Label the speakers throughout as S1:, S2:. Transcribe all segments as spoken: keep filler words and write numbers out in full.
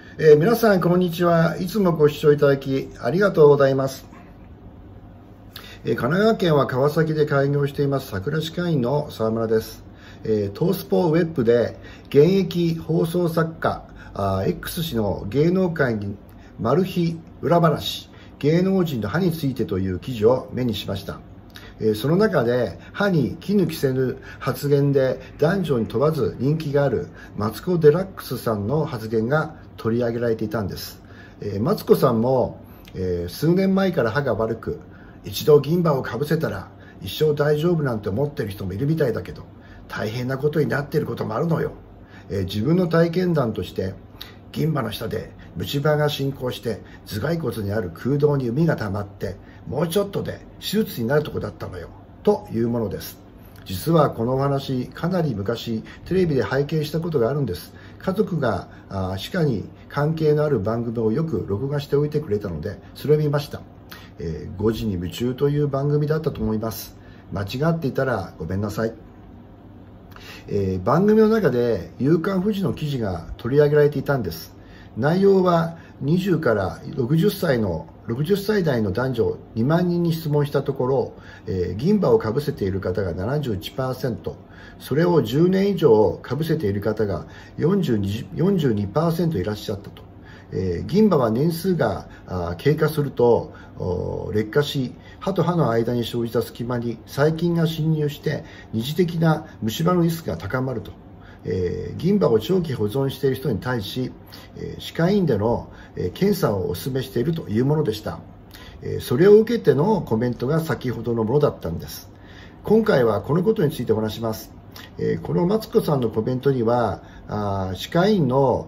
S1: えー皆さんこんにちは。いつもご視聴いただきありがとうございます。えー神奈川県は川崎で開業しています桜歯科医院の沢村です。えートースポウェブで現役放送作家あ X 氏の芸能界にマル秘裏話、芸能人の歯についてという記事を目にしました。えーその中で歯に衣着せぬ発言で男女に問わず人気があるマツコ・デラックスさんの発言が取り上げられていたんです。えーマツコさんも、えー数年前から歯が悪く、一度銀歯をかぶせたら一生大丈夫なんて思ってる人もいるみたいだけど、大変なことになっていることもあるのよ。えー自分の体験談として、銀歯の下で虫歯が進行して頭蓋骨にある空洞に膿が溜まってもうちょっとで手術になるとこだったのよというものです。実はこのお話、かなり昔テレビで拝見したことがあるんです。家族があ歯科に関係のある番組をよく録画しておいてくれたのでそれを見ました。えー、ごじに夢中という番組だったと思います。間違っていたらごめんなさい。えー、番組の中で夕刊フジの記事が取り上げられていたんです。内容はにじゅうからろくじゅっさいのろくじゅっさい代の男女にまんにんに質問したところ、えー、銀歯をかぶせている方が ななじゅういちパーセント、 それをじゅうねん以上かぶせている方が よんじゅうにパーセント いらっしゃったと。えー、銀歯は年数が経過すると劣化し、歯と歯の間に生じた隙間に細菌が侵入して二次的な虫歯のリスクが高まると。えー、銀歯を長期保存している人に対し、えー、歯科医院での、えー、検査をお勧めしているというものでした。えー、それを受けてのコメントが先ほどのものだったんです。今回はこのことについてお話します。えー、このマツコさんのコメントには、あ歯科医院の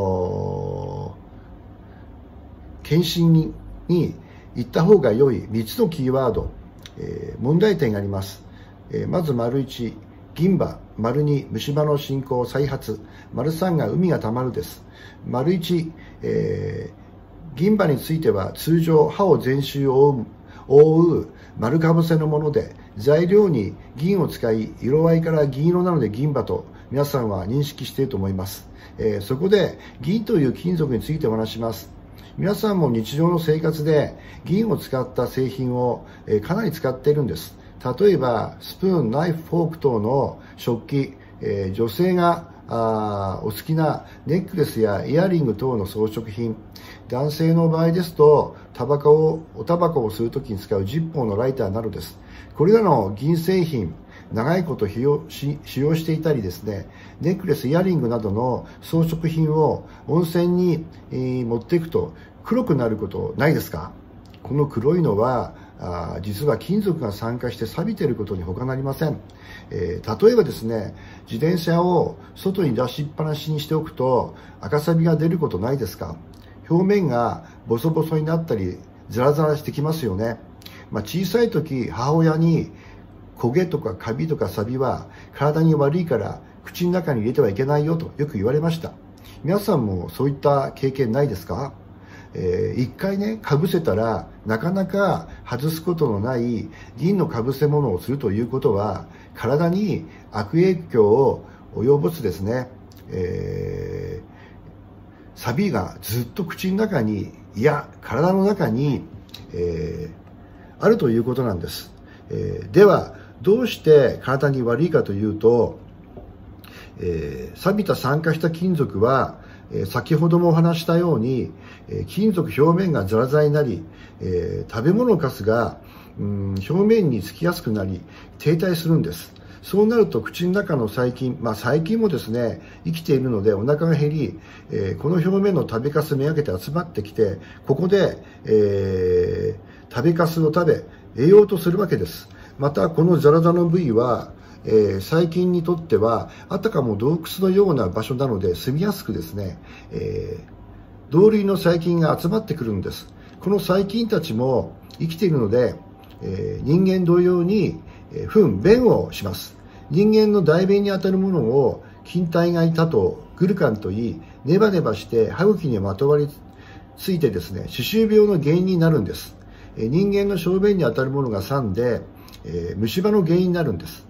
S1: 検診にに行った方が良いみっつのキーワード、えー、問題点があります。えー、まず丸いち、銀歯、丸に虫歯の進行再発、丸さんが膿がたまるです。丸いち、えー、銀歯については通常歯を全周覆う覆う丸かぶせのもので、材料に銀を使い色合いから銀色なので銀歯と皆さんは認識していると思います。えー、そこで銀という金属についてお話します。皆さんも日常の生活で銀を使った製品を、えー、かなり使っているんです。例えばスプーン、ナイフ、フォーク等の食器、えー、女性があお好きなネックレスやイヤリング等の装飾品、男性の場合ですとタバコをおタバコを吸うときに使うジッポーのライターなどです。これらの銀製品、長いこと使用し使用していたりですね、ネックレス、イヤリングなどの装飾品を温泉に、えー、持っていくと黒くなることないですか？この黒いのはあ実は金属が酸化して錆びていることに他なりません。えー、例えばですね、自転車を外に出しっぱなしにしておくと赤錆が出ることないですか？表面がボソボソになったりザラザラしてきますよね。まあ、小さい時母親に焦げとかカビとか錆は体に悪いから口の中に入れてはいけないよとよく言われました。皆さんもそういった経験ないですか？えー、一回ね、かぶせたらなかなか外すことのない銀のかぶせ物をするということは体に悪影響を及ぼすですね、えー、錆びがずっと口の中に、いや体の中に、えー、あるということなんです。えー、ではどうして体に悪いかというと、えー、錆びた酸化した金属は先ほどもお話したように金属表面がザラザラになり、えー、食べ物カスが、うん、表面につきやすくなり停滞するんです。そうなると口の中の細菌、まあ、細菌もですね生きているのでお腹が減り、えー、この表面の食べかすめがけて集まってきて、ここで、えー、食べかすを食べ栄養とするわけです。またこのザラザラの部位はえー、細菌にとってはあたかも洞窟のような場所なので住みやすくですね、えー、同類の細菌が集まってくるんです。この細菌たちも生きているので、えー、人間同様に、えー、糞、便をします。人間の大便にあたるものを菌体がいたとグルカンといい、ネバネバして歯茎にまとわりついてですね、歯周病の原因になるんです。えー、人間の小便にあたるものが酸で、えー、虫歯の原因になるんです。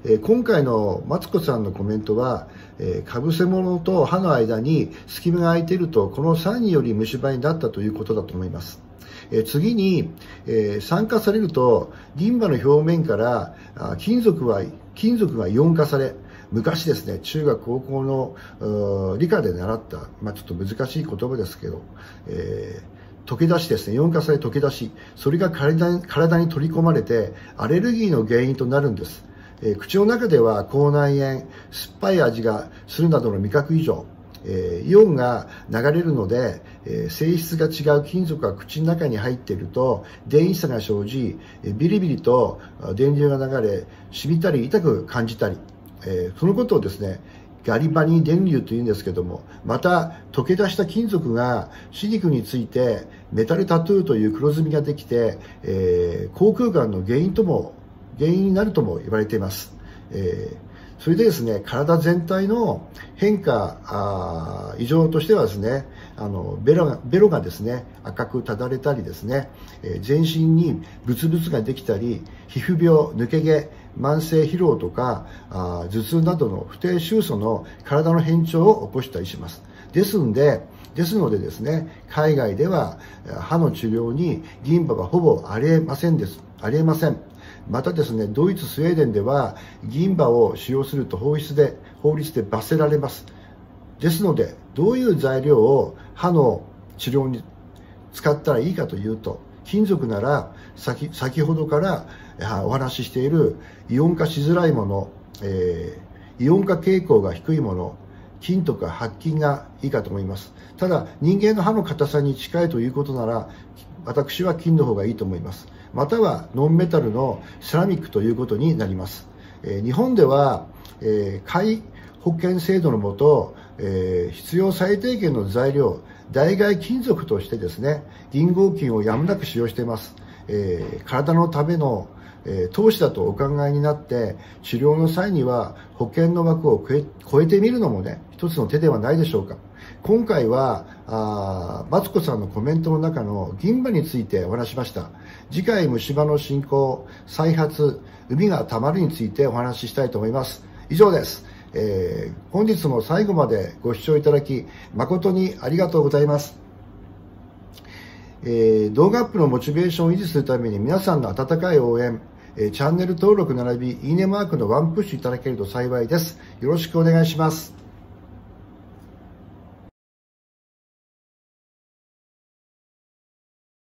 S1: えー、今回のマツコさんのコメントは、えー、かぶせ物と歯の間に隙間が空いていると、この酸により虫歯になったということだと思います。えー、次に、えー、酸化されると銀歯の表面からあ金属は金属がイオン化され、昔ですね、中学高校の理科で習った、まあ、ちょっと難しい言葉ですけど、えー、溶け出しですね、イオン化され溶け出し、それが体に、体に取り込まれてアレルギーの原因となるんです。えー、口の中では口内炎、酸っぱい味がするなどの味覚異常、えー、イオンが流れるので、えー、性質が違う金属が口の中に入っていると電位差が生じ、えー、ビリビリと電流が流れ、染みたり痛く感じたり、えー、そのことをですね、ガリバニ電流というんですけども、また溶け出した金属が歯肉についてメタルタトゥーという黒ずみができて、えー、口腔がんの原因とも原因になるとも言われています。えーそれでですね、体全体の変化、あ異常としてはですね、あのベロが、ベロがですね、赤くただれたりですね、えー、全身にブツブツができたり、皮膚病、抜け毛、慢性疲労とか、あ頭痛などの不定収素の体の変調を起こしたりします。ですので、ですのでですね、海外では歯の治療に銀歯はほぼありえませんです。ありえません。またですね、ドイツ、スウェーデンでは銀歯を使用すると法律で、法律で罰せられます。ですので、どういう材料を歯の治療に使ったらいいかというと、金属なら 先, 先ほどからお話ししているイオン化しづらいもの、えー、イオン化傾向が低いもの、金とか白金がいいかと思います。ただ、人間の歯の硬さに近いということなら、私は金の方がいいと思います。またはノンメタルのセラミックということになります。えー、日本では、えー、皆保険制度のもと、えー、必要最低限の材料、代替金属としてですね、銀合金をやむなく使用しています。えー、体のための、えー、投資だとお考えになって、治療の際には保険の枠を超え、超えてみるのもね、一つの手ではないでしょうか。今回はあマツコさんのコメントの中の銀歯についてお話しました。次回虫歯の進行、再発、膿がたまるについてお話ししたいと思います。以上です。えー、本日も最後までご視聴いただき誠にありがとうございます。えー、動画アップのモチベーションを維持するために皆さんの温かい応援、えー、チャンネル登録並びいいねマークのワンプッシュいただけると幸いです。よろしくお願いします。